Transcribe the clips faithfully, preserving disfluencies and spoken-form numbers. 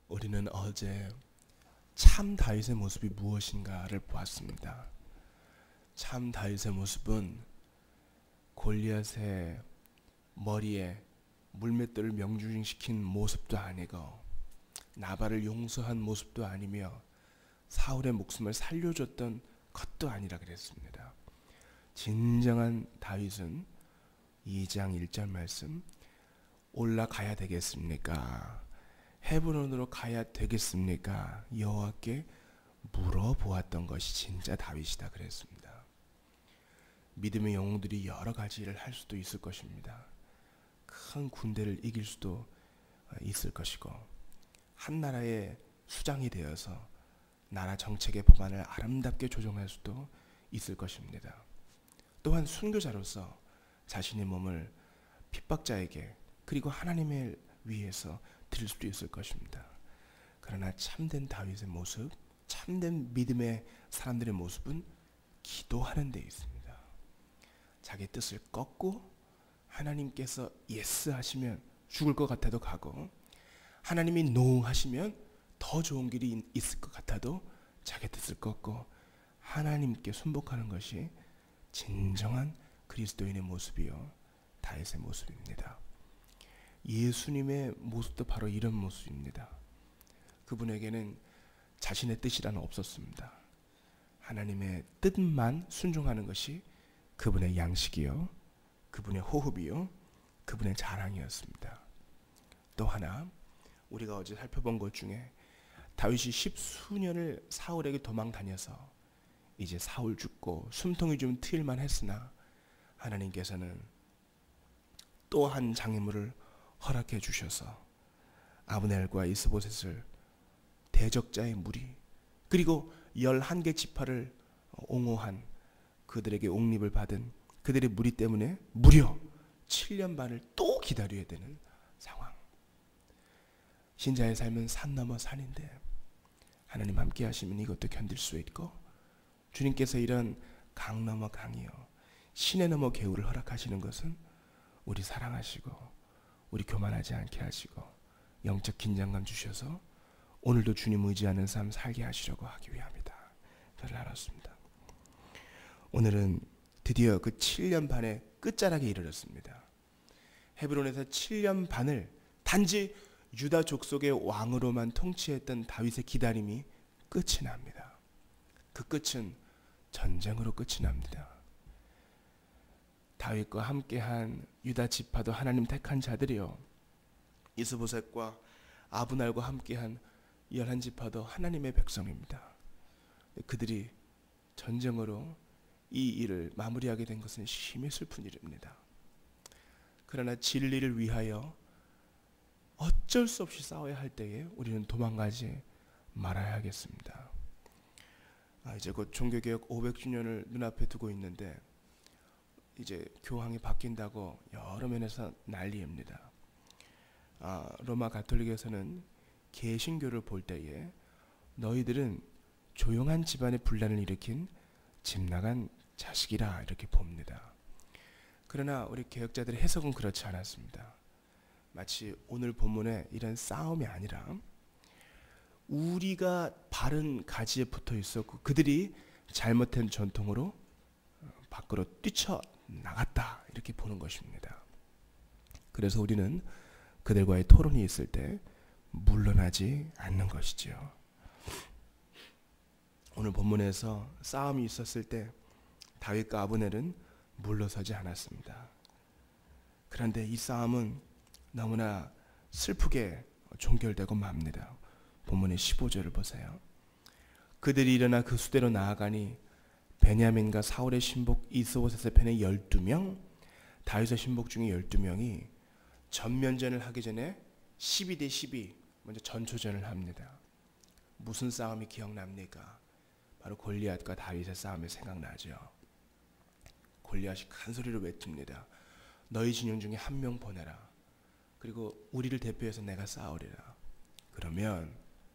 우리는 어제 참 다윗의 모습이 무엇인가를 보았습니다. 참 다윗의 모습은 골리앗의 머리에 물맷돌을 명중시킨 모습도 아니고 나발을 용서한 모습도 아니며 사울의 목숨을 살려줬던 것도 아니라 그랬습니다. 진정한 다윗은 이 장 일 절 말씀, 올라가야 되겠습니까? 헤브론으로 가야 되겠습니까? 여호와께 물어보았던 것이 진짜 다윗이다 그랬습니다. 믿음의 영웅들이 여러 가지 일을 할 수도 있을 것입니다. 큰 군대를 이길 수도 있을 것이고, 한 나라의 수장이 되어서 나라 정책의 법안을 아름답게 조정할 수도 있을 것입니다. 또한 순교자로서 자신의 몸을 핍박자에게 그리고 하나님을 위해서 드릴 수도 있을 것입니다. 그러나 참된 다윗의 모습, 참된 믿음의 사람들의 모습은 기도하는 데 있습니다. 자기 뜻을 꺾고 하나님께서 예스 하시면 죽을 것 같아도 가고, 하나님이 노 하시면 더 좋은 길이 있을 것 같아도 자기 뜻을 꺾고 하나님께 순복하는 것이 진정한 그리스도인의 모습이요 다윗의 모습입니다. 예수님의 모습도 바로 이런 모습입니다. 그분에게는 자신의 뜻이라는 없었습니다. 하나님의 뜻만 순종하는 것이 그분의 양식이요, 그분의 호흡이요, 그분의 자랑이었습니다. 또 하나, 우리가 어제 살펴본 것 중에 다윗이 십수년을 사울에게 도망 다녀서 이제 사울 죽고 숨통이 좀 트일만 했으나 하나님께서는 또 한 장애물을 허락해 주셔서 아브넬과 이스보셋을 대적자의 무리, 그리고 열한 개 지파를 옹호한 그들에게 옥립을 받은 그들의 무리 때문에 무려 칠 년 반을 또 기다려야 되는 상황. 신자의 삶은 산 넘어 산인데 하나님 함께 하시면 이것도 견딜 수 있고, 주님께서 이런 강 넘어 강이요 시내 넘어 개울을 허락하시는 것은 우리 사랑하시고 우리 교만하지 않게 하시고 영적 긴장감 주셔서 오늘도 주님 의지하는 삶 살게 하시려고 하기 위함이다. 저를 알았습니다. 오늘은 드디어 그 칠 년 반의 끝자락에 이르렀습니다. 헤브론에서 칠 년 반을 단지 유다 족속의 왕으로만 통치했던 다윗의 기다림이 끝이 납니다. 그 끝은 전쟁으로 끝이 납니다. 다윗과 함께한 유다 지파도 하나님 택한 자들이요, 이스보셋과 아브날과 함께한 열한 지파도 하나님의 백성입니다. 그들이 전쟁으로 이 일을 마무리하게 된 것은 심히 슬픈 일입니다. 그러나 진리를 위하여 어쩔 수 없이 싸워야 할 때에 우리는 도망가지 말아야 하겠습니다. 아, 이제 곧 종교개혁 오백 주년을 눈앞에 두고 있는데 이제 교황이 바뀐다고 여러 면에서 난리입니다. 아, 로마 가톨릭에서는 개신교를 볼 때에 너희들은 조용한 집안의 분란을 일으킨 집 나간 자식이라 이렇게 봅니다. 그러나 우리 개혁자들의 해석은 그렇지 않았습니다. 마치 오늘 본문에 이런 싸움이 아니라 우리가 바른 가지에 붙어 있었고 그들이 잘못된 전통으로 밖으로 뛰쳐나갔다 이렇게 보는 것입니다. 그래서 우리는 그들과의 토론이 있을 때 물러나지 않는 것이죠. 오늘 본문에서 싸움이 있었을 때 다윗과 아브넬은 물러서지 않았습니다. 그런데 이 싸움은 너무나 슬프게 종결되고 맙니다. 본문의 십오 절을 보세요. 그들이 일어나 그 수대로 나아가니 베냐민과 사울의 신복 이스보셋의 편에 열두 명, 다윗의 신복 중에 열두 명이 전면전을 하기 전에 십이 대 십이 먼저 전초전을 합니다. 무슨 싸움이 기억납니까? 바로 골리앗과 다윗의 싸움이 생각나죠. 골리앗이 큰 소리로 외칩니다. 너희 진영 중에 한 명 보내라. 그리고 우리를 대표해서 내가 싸우리라. 그러면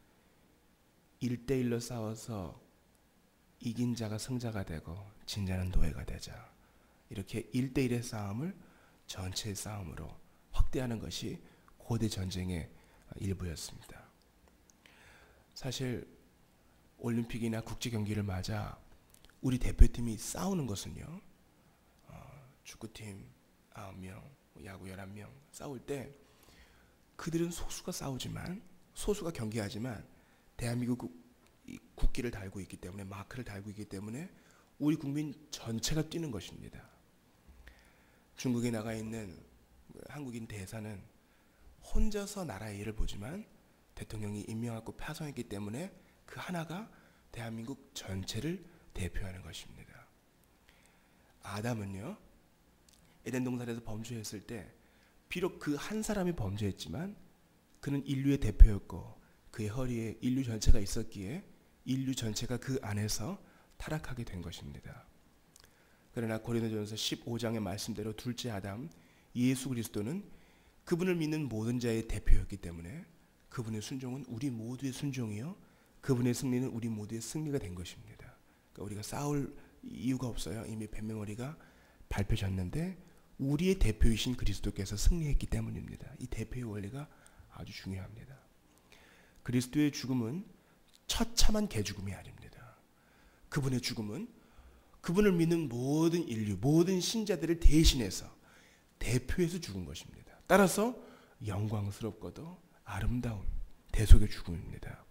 일 대 일로 싸워서 이긴 자가 승자가 되고 진 자는 노예가 되자. 이렇게 일 대 일의 싸움을 전체의 싸움으로 확대하는 것이 고대 전쟁의 일부였습니다. 사실 올림픽이나 국제 경기를 맞아 우리 대표팀이 싸우는 것은요, 어, 축구팀 아홉 명, 야구 열한 명 싸울 때 그들은 소수가 싸우지만, 소수가 경기하지만 대한민국 국기를 달고 있기 때문에, 마크를 달고 있기 때문에 우리 국민 전체가 뛰는 것입니다. 중국에 나가 있는 한국인 대사는 혼자서 나라의 일을 보지만 대통령이 임명하고 파송했기 때문에 그 하나가 대한민국 전체를 대표하는 것입니다. 아담은요, 에덴 동산에서 범죄했을 때 비록 그 한 사람이 범죄했지만 그는 인류의 대표였고 그의 허리에 인류 전체가 있었기에 인류 전체가 그 안에서 타락하게 된 것입니다. 그러나 고린도전서 십오 장의 말씀대로 둘째 아담 예수 그리스도는 그분을 믿는 모든 자의 대표였기 때문에 그분의 순종은 우리 모두의 순종이요, 그분의 승리는 우리 모두의 승리가 된 것입니다. 그러니까 우리가 싸울 이유가 없어요. 이미 뱀맹어리가 밝혀졌는데 우리의 대표이신 그리스도께서 승리했기 때문입니다. 이 대표의 원리가 아주 중요합니다. 그리스도의 죽음은 처참한 개죽음이 아닙니다. 그분의 죽음은 그분을 믿는 모든 인류, 모든 신자들을 대신해서 대표해서 죽은 것입니다. 따라서 영광스럽고도 아름다운 대속의 죽음입니다.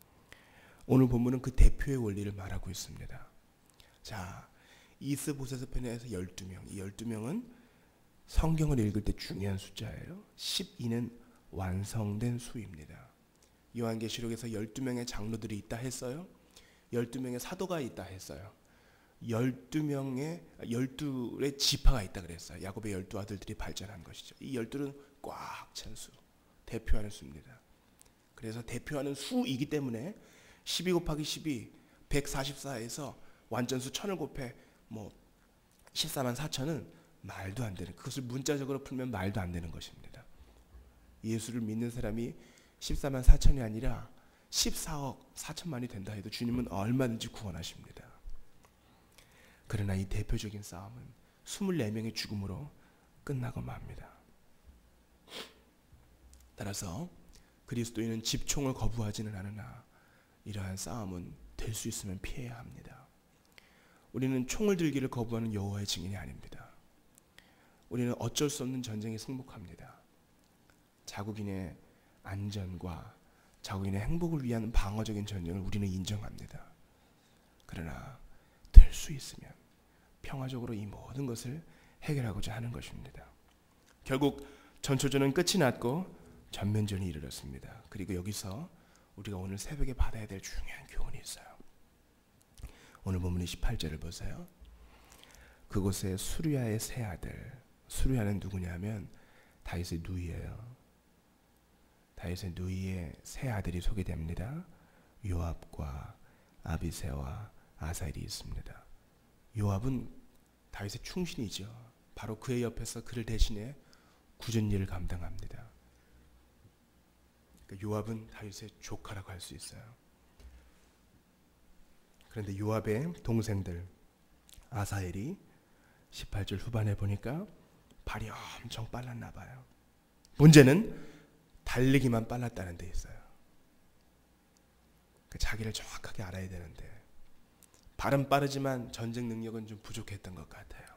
오늘 본문은 그 대표의 원리를 말하고 있습니다. 자, 이스보셋 편에서 열두 명, 이 열두 명은 성경을 읽을 때 중요한 숫자예요. 십이는 완성된 수입니다. 요한계시록에서 열두 명의 장로들이 있다 했어요. 열두 명의 사도가 있다 했어요. 열두 명의 열두의 지파가 있다 그랬어요. 야곱의 열두 아들들이 발전한 것이죠. 이 열둘은 꽉 찬 수, 대표하는 수입니다. 그래서 대표하는 수이기 때문에 십이 곱하기 십이, 백사십사에서 완전수 천을 곱해 뭐 십사만 사천은 말도 안 되는, 그것을 문자적으로 풀면 말도 안 되는 것입니다. 예수를 믿는 사람이 십사만 사천이 아니라 십사억 사천만이 된다 해도 주님은 얼마든지 구원하십니다. 그러나 이 대표적인 싸움은 이십사 명의 죽음으로 끝나고 맙니다. 따라서 그리스도인은 집총을 거부하지는 않으나 이러한 싸움은 될 수 있으면 피해야 합니다. 우리는 총을 들기를 거부하는 여호와의 증인이 아닙니다. 우리는 어쩔 수 없는 전쟁에 승복합니다. 자국인의 안전과 자국인의 행복을 위한 방어적인 전쟁을 우리는 인정합니다. 그러나 될 수 있으면 평화적으로 이 모든 것을 해결하고자 하는 것입니다. 결국 전초전은 끝이 났고 전면전이 이르렀습니다. 그리고 여기서 우리가 오늘 새벽에 받아야 될 중요한 교훈이 있어요. 오늘 본문의 십팔 절을 보세요. 그곳에 수르야의 세 아들, 수르야는 누구냐면 다윗의 누이예요. 다윗의 누이의 세 아들이 소개됩니다. 요압과 아비새와 아사엘이 있습니다. 요압은 다윗의 충신이죠. 바로 그의 옆에서 그를 대신해 굳은 일을 감당합니다. 그러니까 요압은 다윗의 조카라고 할 수 있어요. 그런데 요압의 동생들 아사엘이 십팔 절 후반에 보니까 발이 엄청 빨랐나 봐요. 문제는 달리기만 빨랐다는 데 있어요. 그러니까 자기를 정확하게 알아야 되는데 발은 빠르지만 전쟁 능력은 좀 부족했던 것 같아요.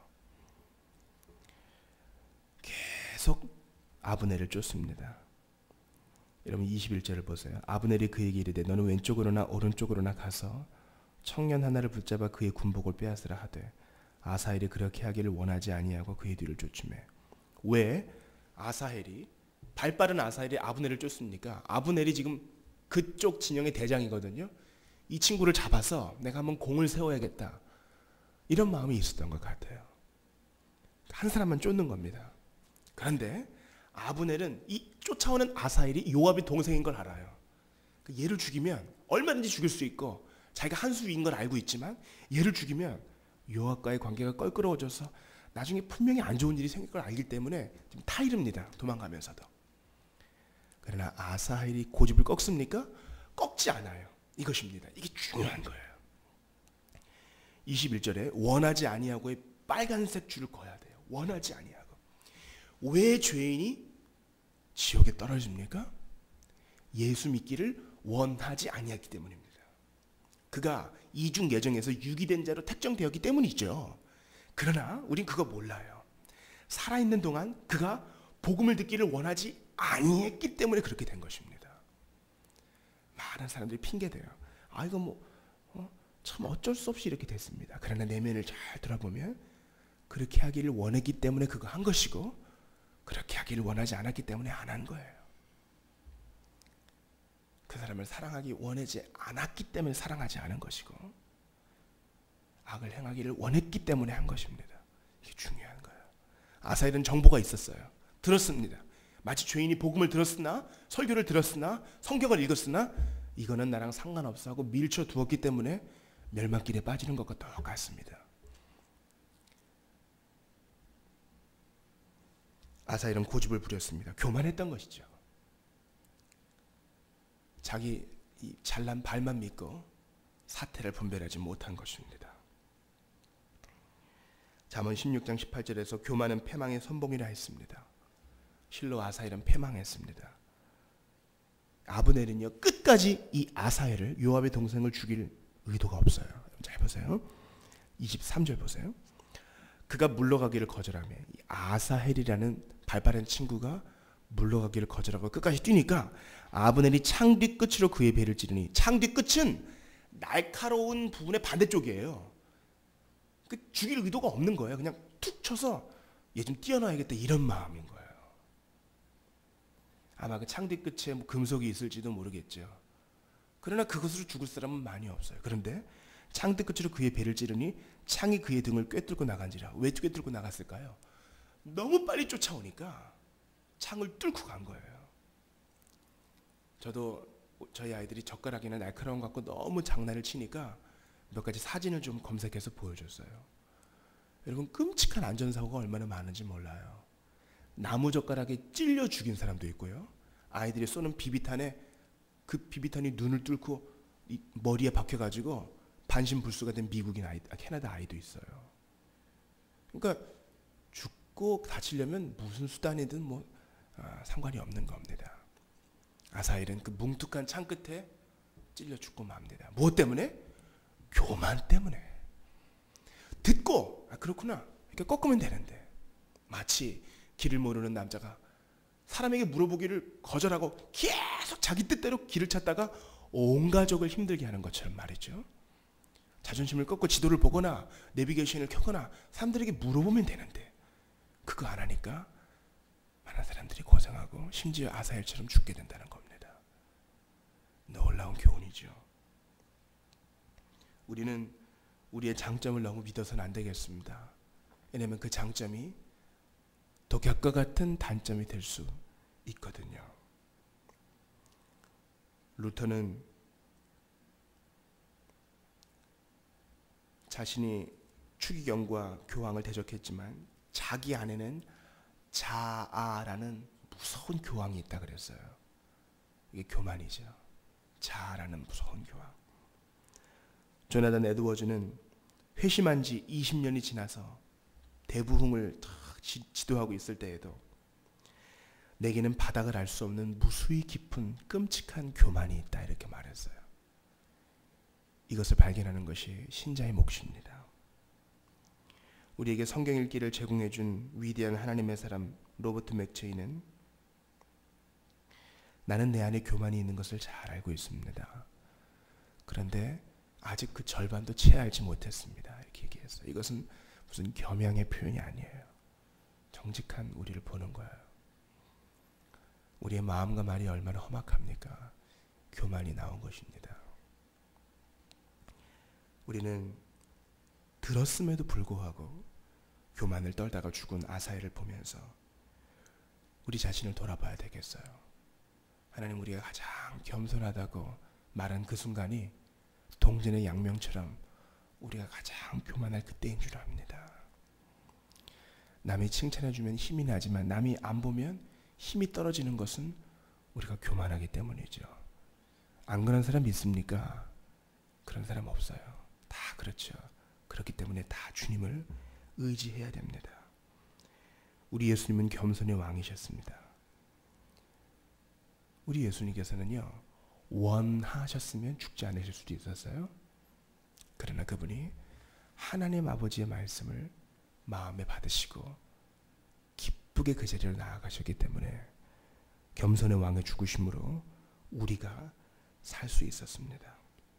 계속 아브넬을 쫓습니다. 여러분 이십일 절을 보세요. 아브넬이 그에게 이르되 너는 왼쪽으로나 오른쪽으로나 가서 청년 하나를 붙잡아 그의 군복을 빼앗으라 하되 아사헬이 그렇게 하기를 원하지 아니하고 그의 뒤를 쫓으매. 왜 아사헬이, 발빠른 아사헬이 아브넬을 쫓습니까? 아브넬이 지금 그쪽 진영의 대장이거든요. 이 친구를 잡아서 내가 한번 공을 세워야겠다, 이런 마음이 있었던 것 같아요. 한 사람만 쫓는 겁니다. 그런데 아브넬은 이 쫓아오는 아사헬이 요압의 동생인 걸 알아요. 얘를 죽이면 얼마든지 죽일 수 있고 자기가 한 수인 걸 알고 있지만 얘를 죽이면 요압과의 관계가 껄끄러워져서 나중에 분명히 안 좋은 일이 생길 걸 알기 때문에 좀 타이릅니다. 도망가면서도. 그러나 아사헬이 고집을 꺾습니까? 꺾지 않아요. 이것입니다. 이게 중요한 거예요. 이십일 절에 원하지 아니하고의 빨간색 줄을 그어야 돼요. 원하지 아니하고. 왜 죄인이 지옥에 떨어집니까? 예수 믿기를 원하지 아니했기 때문입니다. 그가 이중 예정에서 유기된 자로 택정되었기 때문이죠. 그러나 우린 그거 몰라요. 살아있는 동안 그가 복음을 듣기를 원하지 아니했기 때문에 그렇게 된 것입니다. 많은 사람들이 핑계대요. 아 이거 뭐 어? 참 어쩔 수 없이 이렇게 됐습니다. 그러나 내면을 잘 돌아보면 그렇게 하기를 원했기 때문에 그거 한 것이고, 그렇게 하기를 원하지 않았기 때문에 안 한 거예요. 그 사람을 사랑하기 원하지 않았기 때문에 사랑하지 않은 것이고, 악을 행하기를 원했기 때문에 한 것입니다. 이게 중요한 거예요. 아사엘은 정보가 있었어요. 들었습니다. 마치 죄인이 복음을 들었으나, 설교를 들었으나, 성경을 읽었으나 이거는 나랑 상관없어 하고 밀쳐두었기 때문에 멸망길에 빠지는 것과 똑같습니다. 아사엘은 고집을 부렸습니다. 교만했던 것이죠. 자기 이 잘난 발만 믿고 사태를 분별하지 못한 것입니다. 잠언 십육 장 십팔 절에서 교만은 패망의 선봉이라 했습니다. 실로 아사엘은 패망했습니다. 아브넬은요 끝까지 이 아사엘을, 요압의 동생을 죽일 의도가 없어요. 잘 보세요. 이십삼 절 보세요. 그가 물러가기를 거절하며 이 아사헬이라는 발빠른 친구가 물러가기를 거절하고 끝까지 뛰니까 아브넬이 창 뒤 끝으로 그의 배를 찌르니, 창 뒤 끝은 날카로운 부분의 반대쪽이에요. 그 죽일 의도가 없는 거예요. 그냥 툭 쳐서 얘 좀 뛰어놔야겠다 이런 마음인 거예요. 아마 그 창 뒤 끝에 뭐 금속이 있을지도 모르겠죠. 그러나 그것으로 죽을 사람은 많이 없어요. 그런데 창 뒤 끝으로 그의 배를 찌르니 창이 그의 등을 꿰뚫고 나간지라. 왜 꿰뚫고 나갔을까요? 너무 빨리 쫓아오니까 창을 뚫고 간 거예요. 저도 저희 아이들이 젓가락이나 날카로운 것 갖고 너무 장난을 치니까 몇 가지 사진을 좀 검색해서 보여줬어요. 여러분 끔찍한 안전사고가 얼마나 많은지 몰라요. 나무 젓가락에 찔려 죽인 사람도 있고요. 아이들이 쏘는 비비탄에 그 비비탄이 눈을 뚫고 이 머리에 박혀가지고 반신불수가 된 미국인 아이, 캐나다 아이도 있어요. 그러니까 죽고 다치려면 무슨 수단이든 뭐 아, 상관이 없는 겁니다. 아사엘은 그 뭉툭한 창 끝에 찔려 죽고 맙니다. 무엇 때문에? 교만 때문에. 듣고 아 그렇구나 이렇게 꺾으면 되는데, 마치 길을 모르는 남자가 사람에게 물어보기를 거절하고 계속 자기 뜻대로 길을 찾다가 온 가족을 힘들게 하는 것처럼 말이죠. 자존심을 꺾고 지도를 보거나 내비게이션을 켜거나 사람들에게 물어보면 되는데 그거 안 하니까 많은 사람들이 고생하고 심지어 아사엘처럼 죽게 된다는 겁니다. 놀라운 교훈이죠. 우리는 우리의 장점을 너무 믿어서는 안 되겠습니다. 왜냐하면 그 장점이 독약과 같은 단점이 될 수 있거든요. 루터는 자신이 추기경과 교황을 대적했지만 자기 안에는 자아라는 무서운 교황이 있다 그랬어요. 이게 교만이죠. 자아라는 무서운 교황. 조나단 에드워즈는 회심한 지 이십 년이 지나서 대부흥을 탁 지도하고 있을 때에도 내게는 바닥을 알 수 없는 무수히 깊은 끔찍한 교만이 있다 이렇게 말했어요. 이것을 발견하는 것이 신자의 몫입니다. 우리에게 성경 읽기를 제공해 준 위대한 하나님의 사람 로버트 맥체이는 나는 내 안에 교만이 있는 것을 잘 알고 있습니다. 그런데 아직 그 절반도 채 알지 못했습니다. 이렇게 얘기했어요. 이것은 무슨 겸양의 표현이 아니에요. 정직한 우리를 보는 거예요. 우리의 마음과 말이 얼마나 험악합니까? 교만이 나온 것입니다. 우리는 들었음에도 불구하고 교만을 떨다가 죽은 아사엘을 보면서 우리 자신을 돌아봐야 되겠어요. 하나님 우리가 가장 겸손하다고 말한 그 순간이 동전의 양명처럼 우리가 가장 교만할 그때인 줄 압니다. 남이 칭찬해주면 힘이 나지만 남이 안 보면 힘이 떨어지는 것은 우리가 교만하기 때문이죠. 안 그런 사람 있습니까? 그런 사람 없어요. 다 그렇죠. 그렇기 때문에 다 주님을 의지해야 됩니다. 우리 예수님은 겸손의 왕이셨습니다. 우리 예수님께서는요 원하셨으면 죽지 않으실 수도 있었어요. 그러나 그분이 하나님 아버지의 말씀을 마음에 받으시고 기쁘게 그 자리로 나아가셨기 때문에 겸손의 왕의 죽으심으로 우리가 살 수 있었습니다.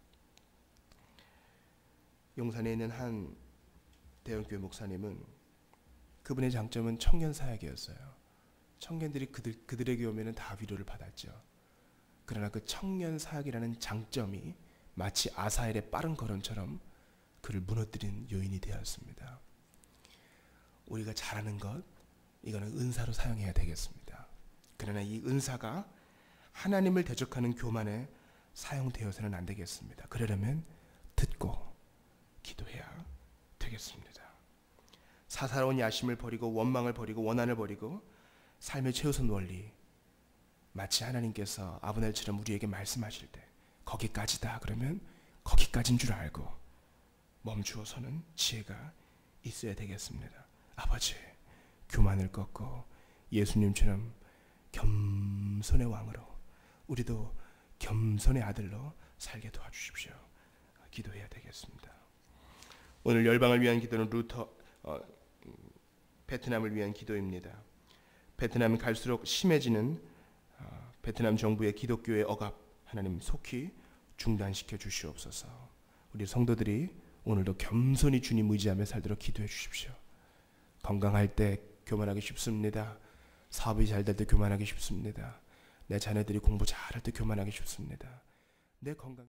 용산에 있는 한 대형교회 목사님은 그분의 장점은 청년 사역이었어요. 청년들이 그들, 그들에게 오면 다 위로를 받았죠. 그러나 그 청년 사역이라는 장점이 마치 아사엘의 빠른 걸음처럼 그를 무너뜨린 요인이 되었습니다. 우리가 잘하는 것, 이거는 은사로 사용해야 되겠습니다. 그러나 이 은사가 하나님을 대적하는 교만에 사용되어서는 안 되겠습니다. 그러려면 듣고 기도해야 되겠습니다. 사사로운 야심을 버리고 원망을 버리고 원한을 버리고 삶의 최우선 원리, 마치 하나님께서 아브넬처럼 우리에게 말씀하실 때 거기까지다 그러면 거기까지인 줄 알고 멈추어서는 지혜가 있어야 되겠습니다. 아버지, 교만을 꺾고 예수님처럼 겸손의 왕으로, 우리도 겸손의 아들로 살게 도와주십시오. 기도해야 되겠습니다. 오늘 열방을 위한 기도는 루터 어, 베트남을 위한 기도입니다. 베트남이 갈수록 심해지는 어, 베트남 정부의 기독교의 억압, 하나님 속히 중단시켜 주시옵소서. 우리 성도들이 오늘도 겸손히 주님 의지하며 살도록 기도해 주십시오. 건강할 때 교만하기 쉽습니다. 사업이 잘 될 때 교만하기 쉽습니다. 내 자녀들이 공부 잘할 때 교만하기 쉽습니다. 내 건강